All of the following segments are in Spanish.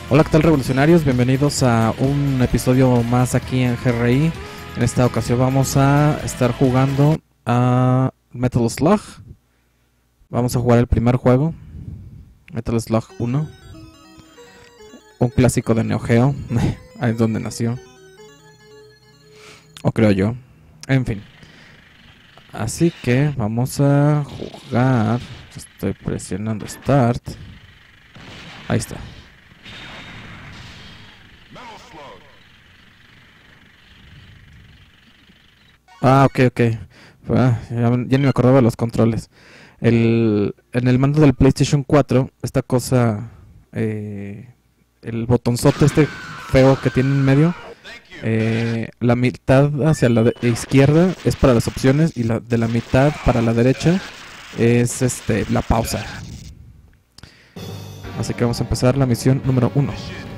Hola, ¿qué tal, revolucionarios? Bienvenidos a un episodio más aquí en GRI. En esta ocasión vamos a estar jugando a Metal Slug. Vamos a jugar el primer juego, Metal Slug 1, un clásico de Neo Geo. Ahí es donde nació, o creo yo. En fin, así que vamos a jugar. Estoy presionando Start. Ahí está. Ah, ok. Ya ni me acordaba de los controles. En el mando del PlayStation 4, esta cosa, el botonzote este feo que tiene en medio, la mitad hacia la izquierda es para las opciones y de la mitad para la derecha es la pausa. Así que vamos a empezar la misión número 1.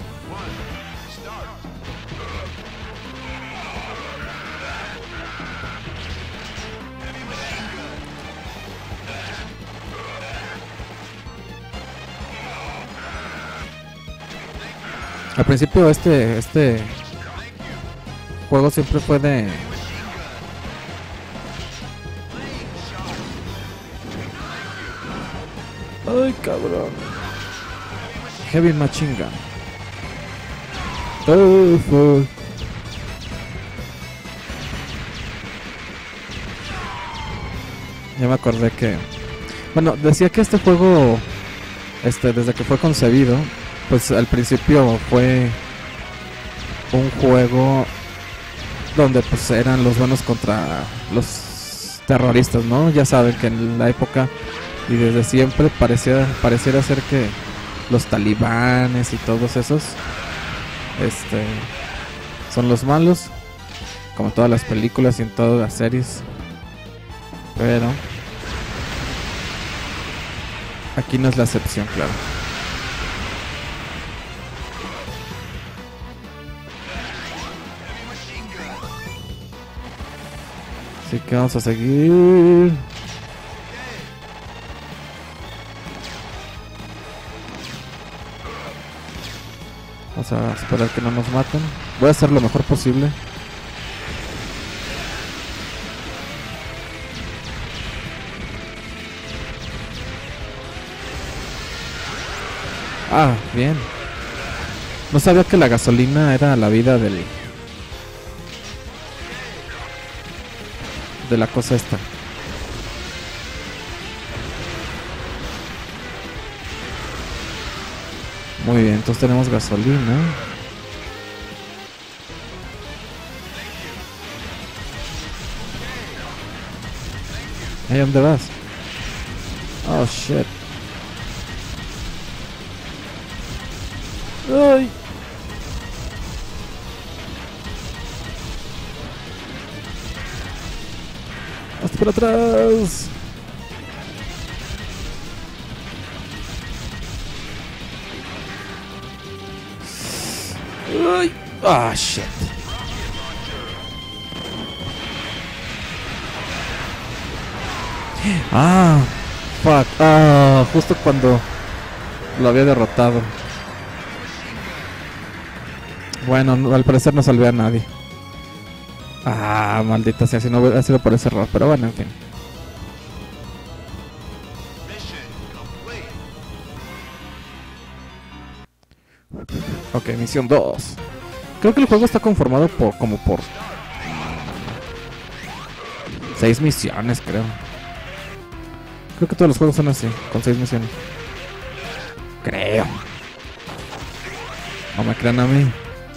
Al principio este juego siempre fue de... ¡Ay, cabrón! Heavy Machine Gun. Oh, fuck. Ya me acordé que... Bueno, decía que este juego, desde que fue concebido, pues al principio fue un juego donde pues eran los buenos contra los terroristas, ¿no? Ya saben que en la época y desde siempre pareciera ser que los talibanes y todos esos son los malos, como en todas las películas y en todas las series. Pero aquí no es la excepción, claro. Así que vamos a seguir. Vamos a esperar que no nos maten. Voy a hacer lo mejor posible. Ah, bien. No sabía que la gasolina era la vida de la cosa esta. Muy bien, entonces tenemos gasolina. ¿Ahí dónde vas? Oh, shit. ¡Ay! ¡Hasta por atrás! ¡Ay! ¡Ah, shit! ¡Ah! ¡Fuck! ¡Ah! Justo cuando lo había derrotado. Bueno, al parecer no salvé a nadie. Ah, maldita sea, si no hubiera sido por ese error. Pero bueno, en fin. Ok, misión 2. Creo que el juego está conformado como por 6 misiones, creo. Creo que todos los juegos son así, con 6 misiones. Creo. No me crean a mí.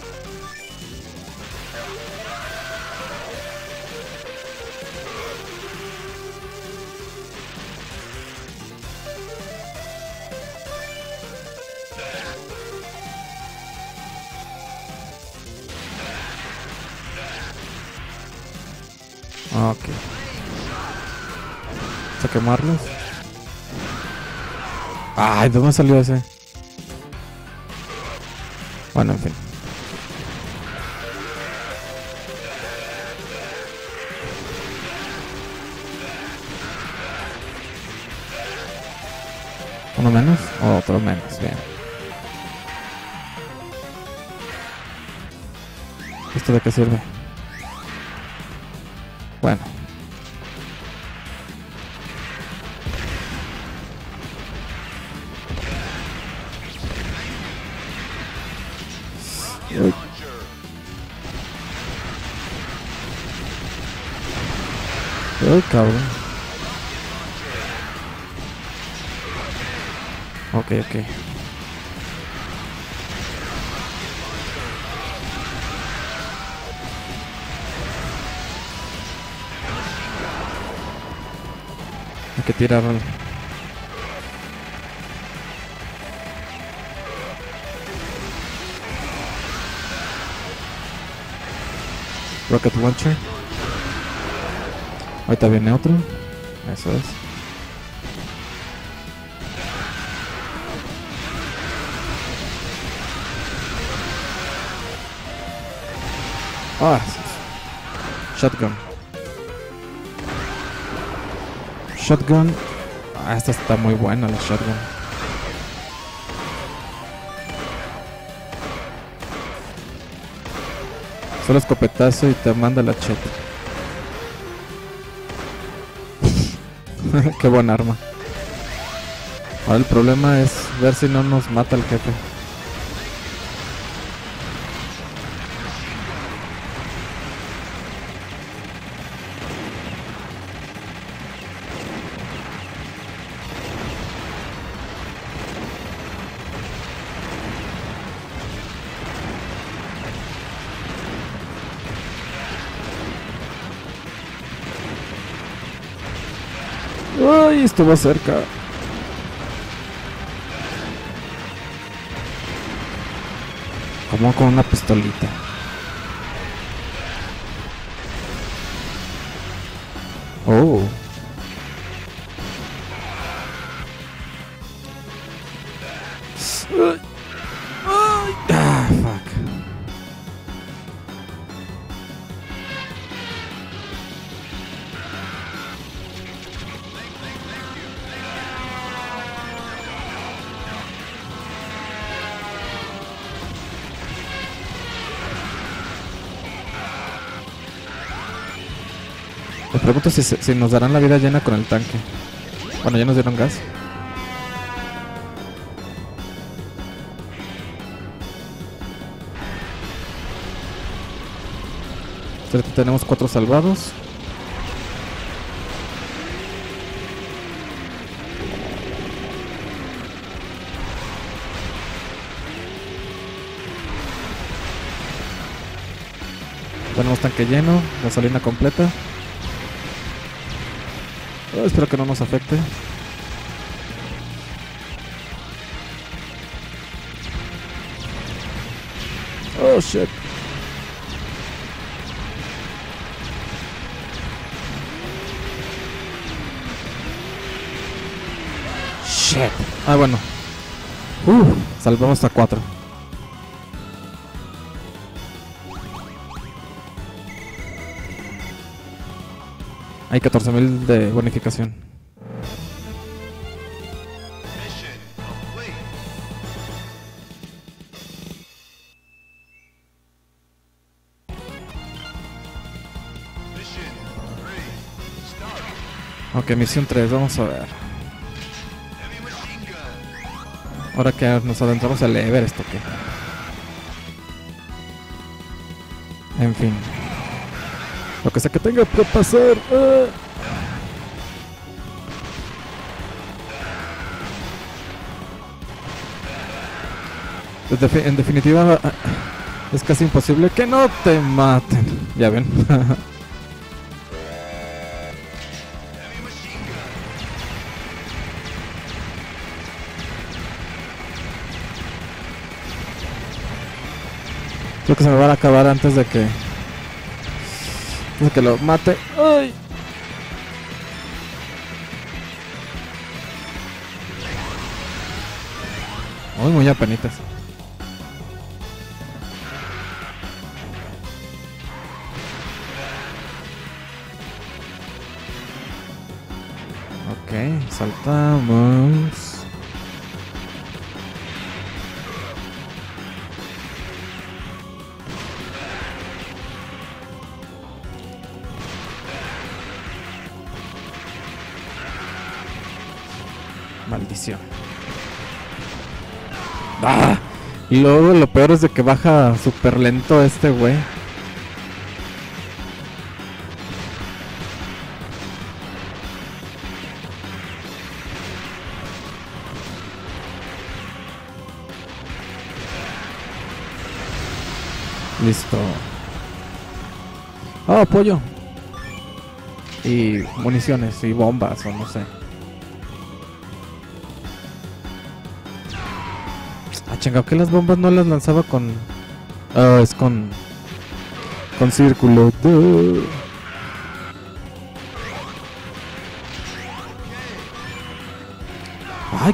Ok. Vamos a quemarlos. Ay, ¿de dónde salió ese? Bueno, en fin. ¿Uno menos? O otro menos, bien. ¿Esto de qué sirve? Bueno. Uy. Uy, cabrón. Ok. Hay que tirar. Rocket Launcher. Ahorita viene otro. Eso es. Ah, Shotgun. Shotgun. Ah, esta está muy buena, la Shotgun. Solo escopetazo y te manda la cheta. Qué buena arma. Ahora el problema es ver si no nos mata el jefe. Uy, estuvo cerca. Como con una pistolita. Oh. Ah, fuck. Me pregunto si nos darán la vida llena con el tanque. Bueno, ya nos dieron gas. Ahorita tenemos 4 salvados. Tenemos tanque lleno, gasolina completa. Oh, espero que no nos afecte. Oh shit. Shit. Ah, bueno. Salvamos a 4. Hay 14,000 de bonificación. Ok, misión 3, vamos a ver. Ahora que nos adentramos al Everest, ¿o qué? En fin. Lo que sea que tenga que pasar. En definitiva, es casi imposible que no te maten. Ya ven. Creo que se me van a acabar antes de que lo mate. ¡Ay! Muy apenitas. Ok, saltamos. maldición. ¡Ah! Y luego lo peor es de que baja súper lento este güey. Listo. Oh, apoyo. Y municiones y bombas o no sé. Ah, chingado, que las bombas no las lanzaba con... Ah, es con círculo. Duh. Ay.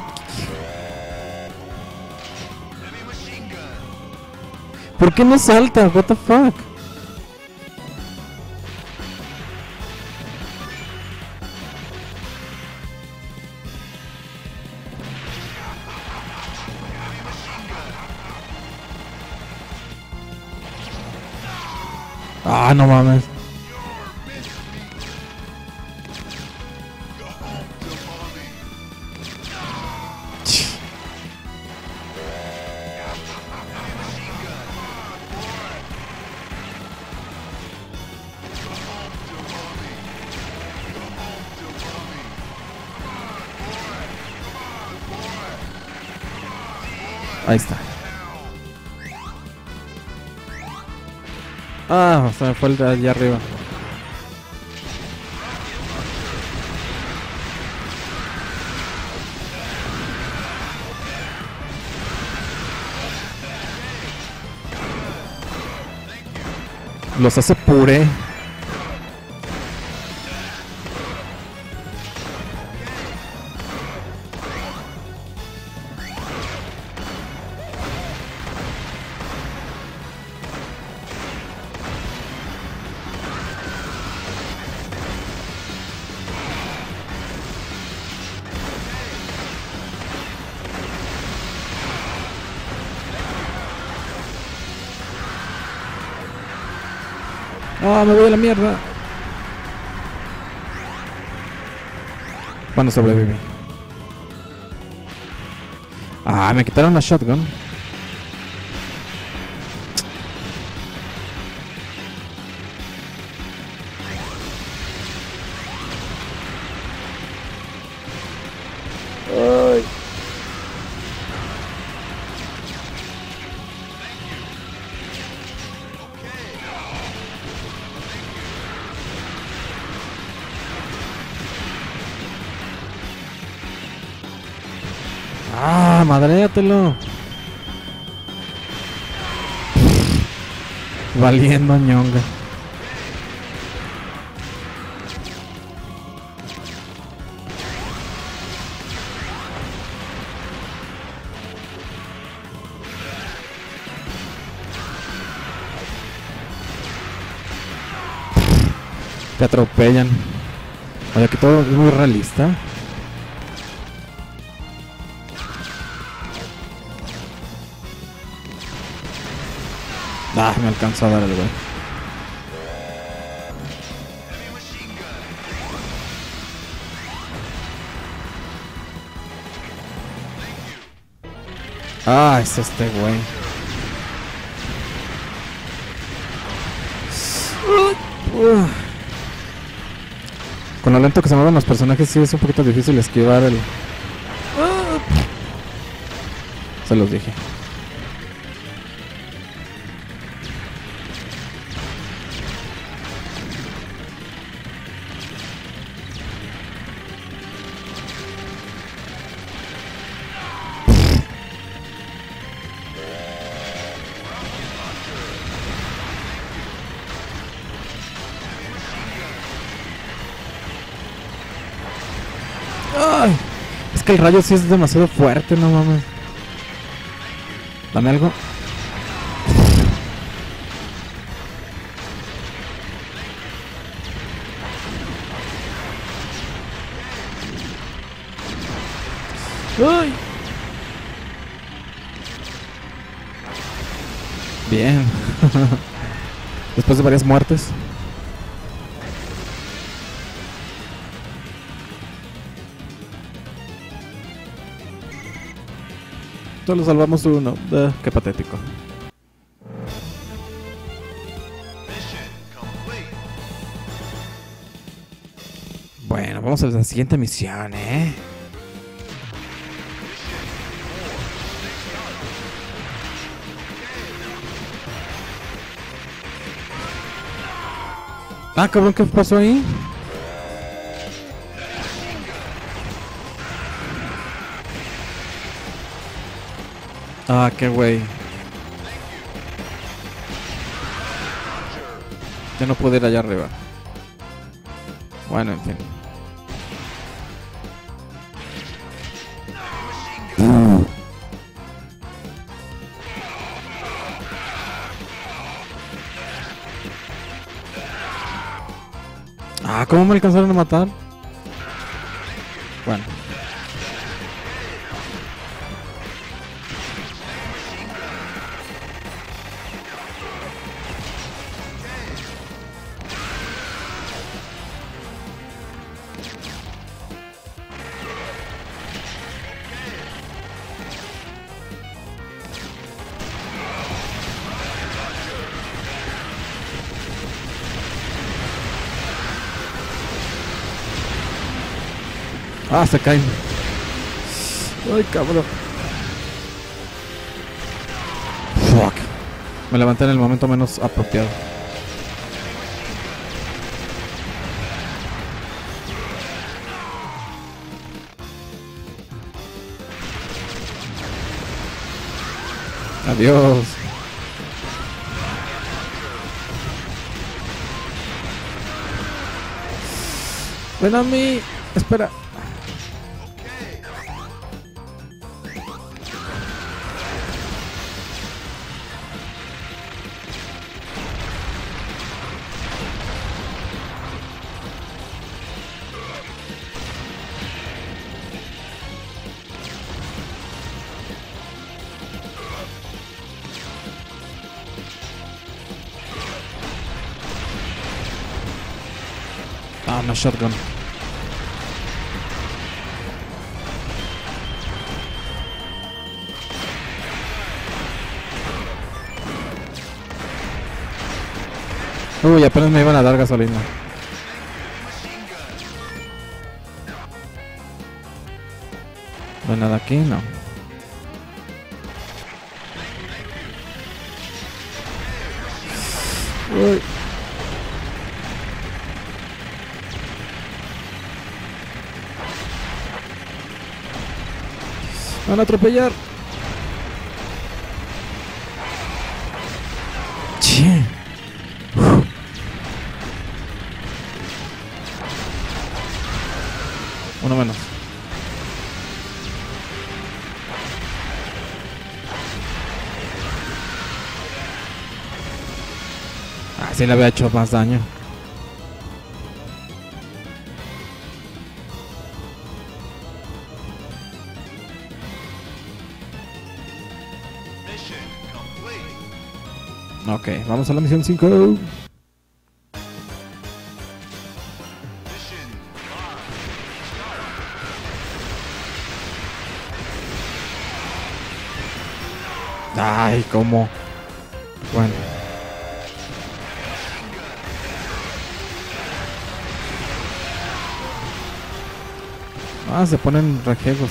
¿Por qué no salta? What the fuck? Ah, no mames. Ahí está. Ah, se me fue el de allá arriba. Los hace puré. Ah, me voy a la mierda. Cuando sobreviví. Ah, me quitaron la shotgun. Ay. Ah, madréatelo. Valiendo ñonga. Te atropellan. Oye, aquí todo es muy realista. Ah, me alcanzó a dar el güey. Ah, es este güey. Con lo lento que se mueven los personajes, sí es un poquito difícil esquivar el... Se los dije. Ay, es que el rayo sí es demasiado fuerte, no mames. Dame algo. Ay. Bien. Después de varias muertes. Solo salvamos uno. Qué patético. Bueno, vamos a la siguiente misión, ¿eh? Ah, cabrón, ¿qué pasó ahí? Ah, qué güey. Ya no puedo ir allá arriba. Bueno, en fin. Ah, ¿cómo me alcanzaron a matar? Bueno. Ah, se caen. Ay, cabrón. Fuck. Me levanté en el momento menos apropiado. Adiós. Ven a mí. Espera. Ah, una shotgun. Uy, apenas me iban a dar gasolina. No hay nada aquí, no. Uy. Van a atropellar. Che. Uno menos. Ah, sí le había hecho más daño. Ok, vamos a la misión 5. Ay, cómo. Bueno. Ah, se ponen rejegos.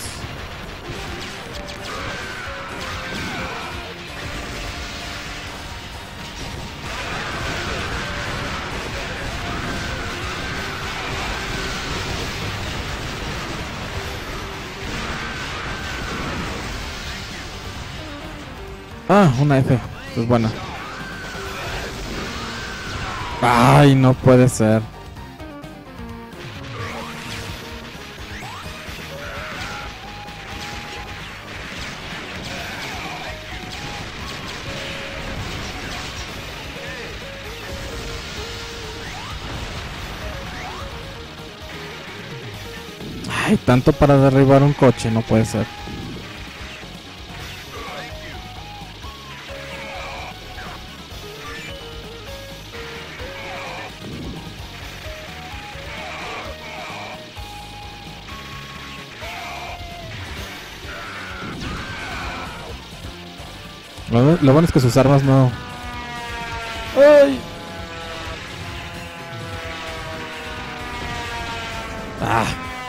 Ah, una F. Pues buena. Ay, no puede ser. Ay, tanto para derribar un coche, no puede ser. Lo bueno es que sus armas no... ¡Ay! ¡Ah!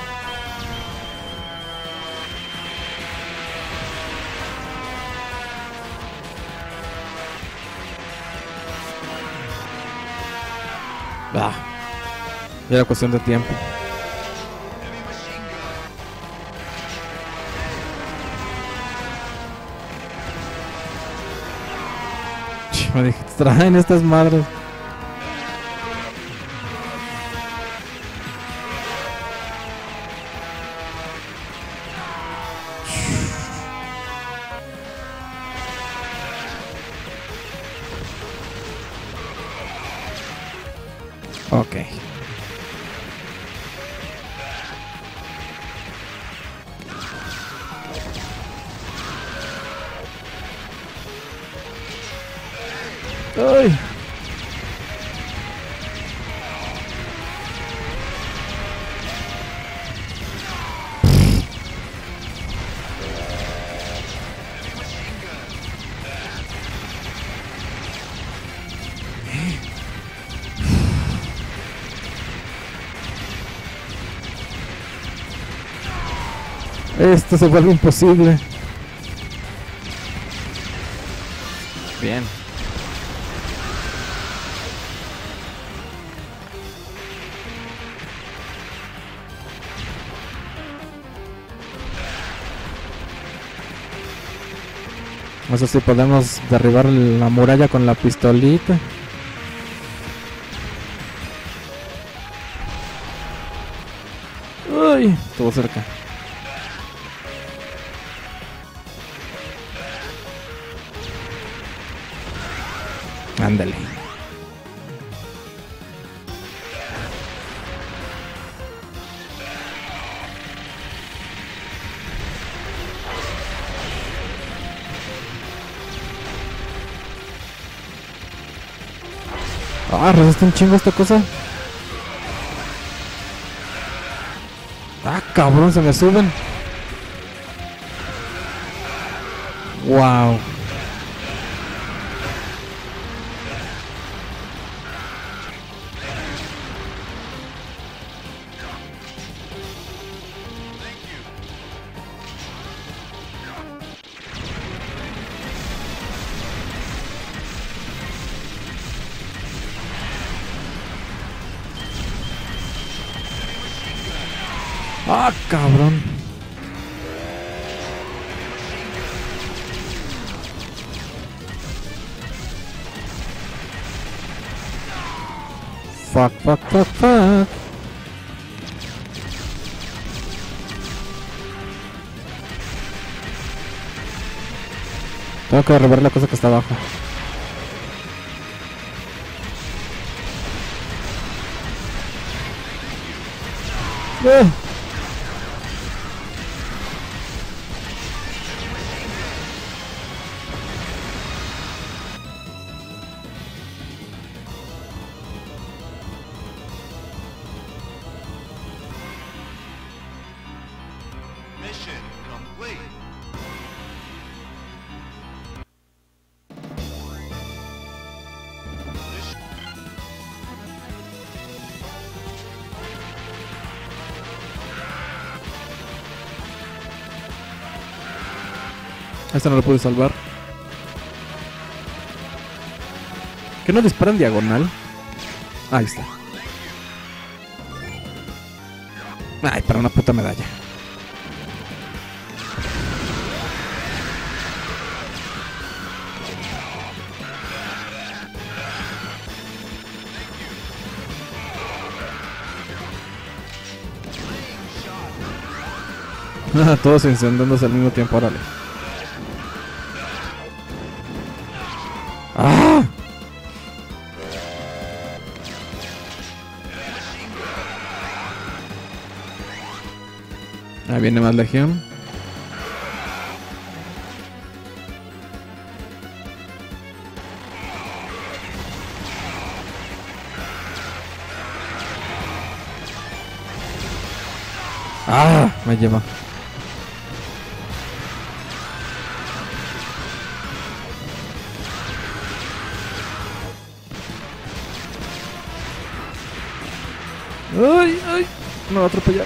¡Ah! Ya era cuestión de tiempo. Me distraen estas madres. Ok. ¡Ay! Esto se vuelve imposible. Bien. Eso sí, podemos derribar la muralla con la pistolita. Uy, estuvo cerca. Ándale. Ah, resiste un chingo esta cosa. Ah, cabrón, se me suben. Wow. Ah, cabrón. Fuck, fuck, fuck, fuck. Tengo que derribar la cosa que está abajo. Mission complete. Este no lo pude salvar. ¿Que no dispara en diagonal? Ahí está. Ay, para una puta medalla. Todos incendiándose al mismo tiempo, órale. ¡Ah! Ahí viene más legión. ¡Ah! Me lleva. ¡Ay, ay! Me va a atropellar.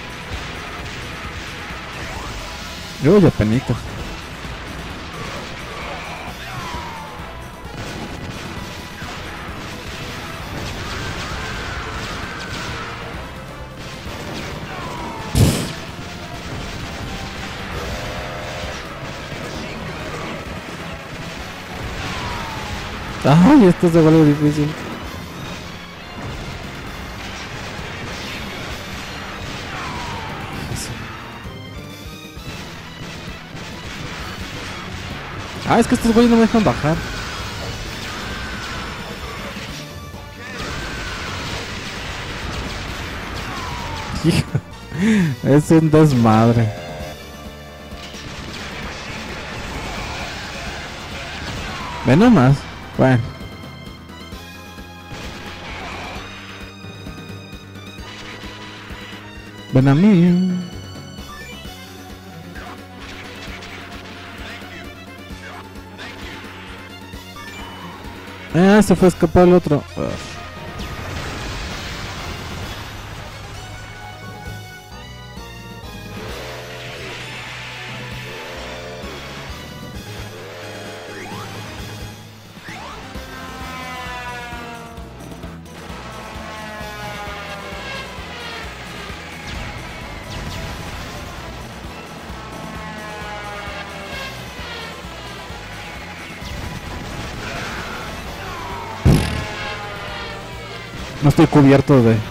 Yo ya penito. Ay, esto se vuelve difícil. Ah, es que estos güeyes no me dejan bajar. Hijo, es un desmadre. Ve nomás. Bueno. Ven a mí. Se fue a escapar el otro. Ugh. No estoy cubierto de...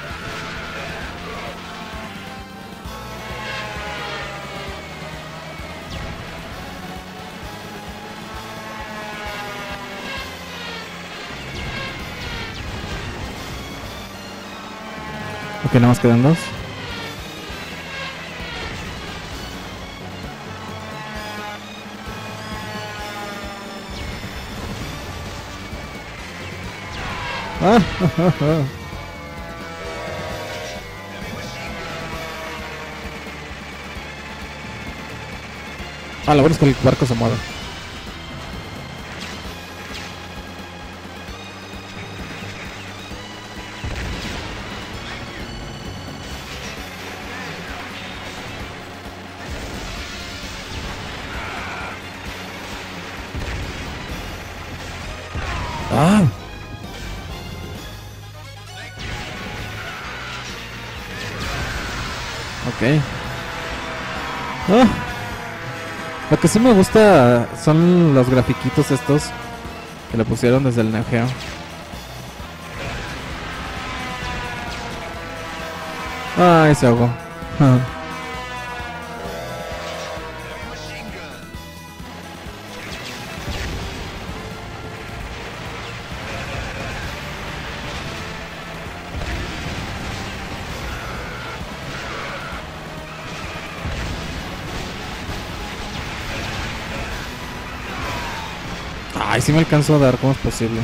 Ok, nada más quedan dos. Lo bueno es que el barco se mueve. Ok. Lo que sí me gusta son los grafiquitos estos que le pusieron desde el Neo Geo. Ay, se ahogó. Ay, sí me alcanzo a dar, ¿cómo es posible?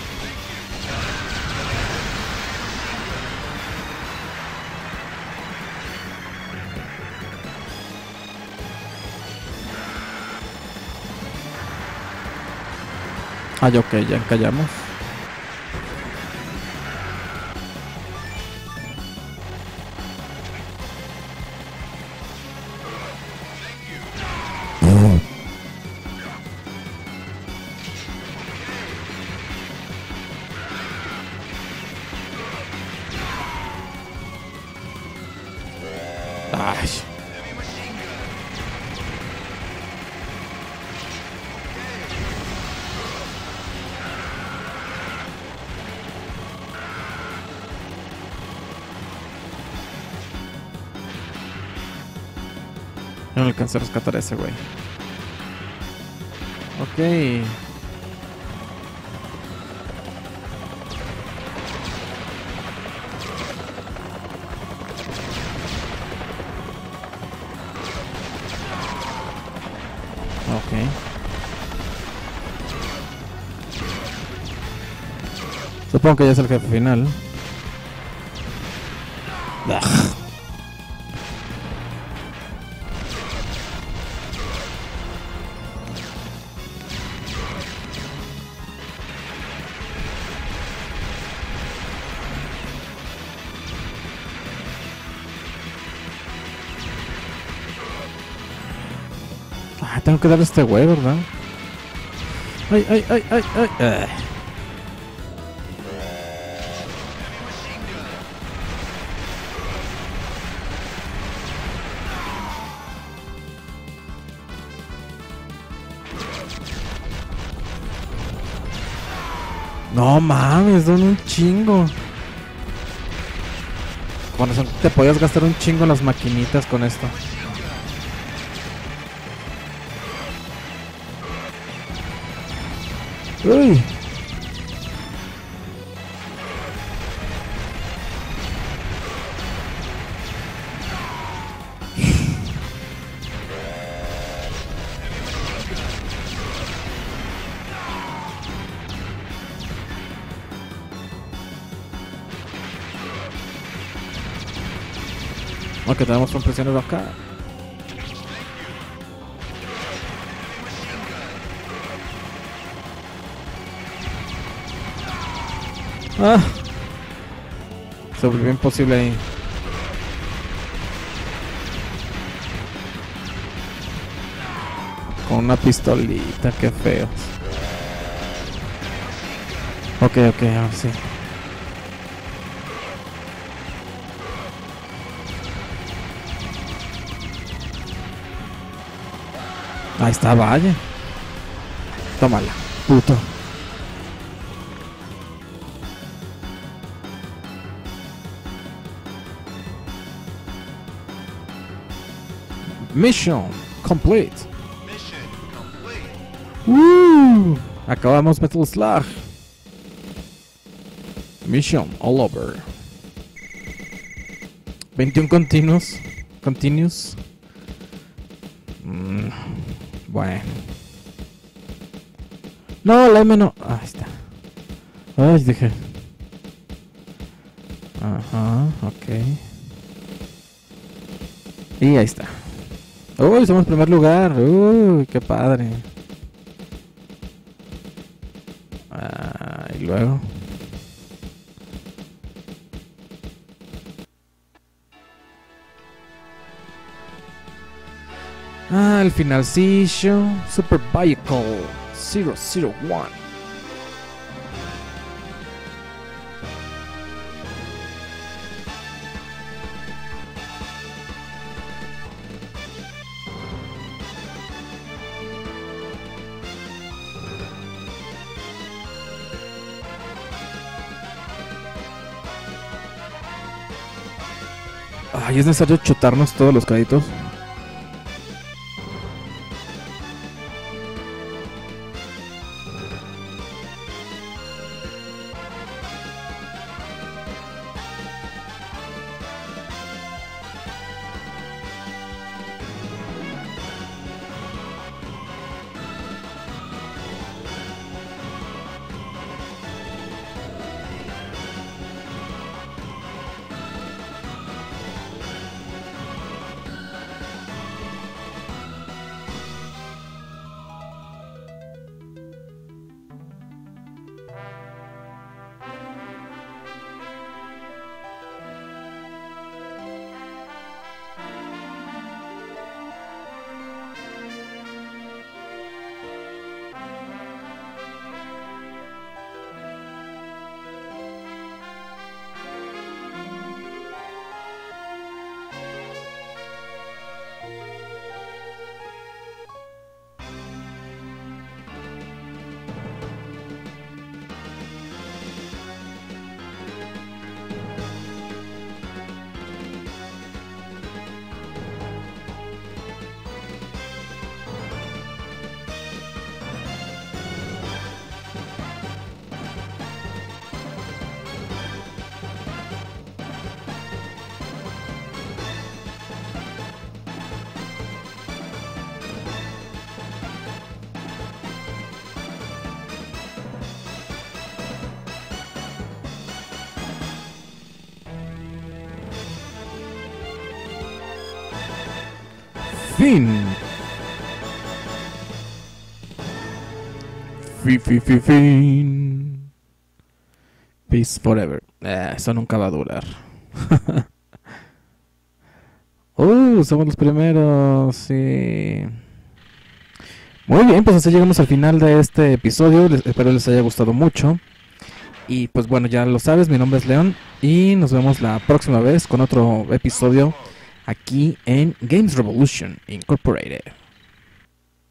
Ay, ok, ya encallamos. Ay. No alcancé a rescatar a ese güey. Ok. Ok. Supongo que ya es el jefe final. Ugh. tengo que darle a este güey, ¿verdad? ¡Ay, ay, ay, ay, ay! No mames, son un chingo. Con razón te podías gastar un chingo en las maquinitas con esto. Uy. Ok, tenemos un prisionero acá. Ah, sobrevivió imposible ahí. Con una pistolita, qué feo. Ok, ahora sí. Ahí está, vaya. Tómala, puto. Mission complete. Mission complete. Acabamos Metal Slug. Mission all over. 21 continuous. Bueno. No, la M no. Ahí está. Ay, dije. Ajá, ok. Y ahí está. Uy, somos primer lugar. Uy, qué padre. Y luego. El finalcillo. Super Vehicle 001. Ay, es necesario chutarnos todos los créditos. Fin. Fin. Peace forever. Eso nunca va a durar. Somos los primeros, sí. Muy bien, pues así llegamos al final de este episodio. Espero les haya gustado mucho. Y pues bueno, ya lo sabes, mi nombre es León. Y nos vemos la próxima vez con otro episodio aquí en Games Revolution Incorporated.